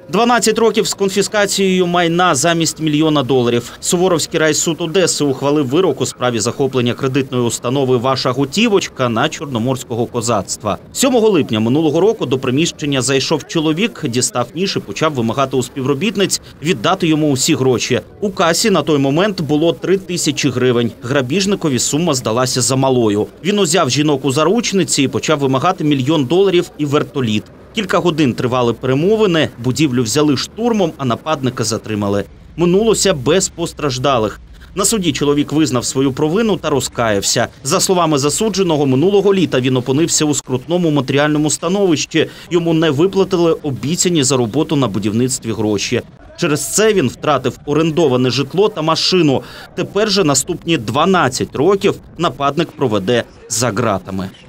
12 років з конфіскацією майна замість $1 мільйона. Суворовський райсуд Одеси ухвалив вирок у справі захоплення кредитної установи «Ваша готівочка» на Чорноморського козацтва. 7 липня минулого року до приміщення зайшов чоловік, дістав ніж і почав вимагати у співробітниць віддати йому усі гроші. У касі на той момент було 3000 гривень. Грабіжникові сума здалася замалою. Він узяв жінок у заручниці і почав вимагати $1 мільйон і вертоліт. Кілька годин тривали перемовини, будівлю взяли штурмом, а нападника затримали. Минулося без постраждалих. На суді чоловік визнав свою провину та розкаявся. За словами засудженого, минулого літа він опинився у скрутному матеріальному становищі. Йому не виплатили обіцяні за роботу на будівництві гроші. Через це він втратив орендоване житло та машину. Тепер же наступні 12 років нападник проведе за ґратами.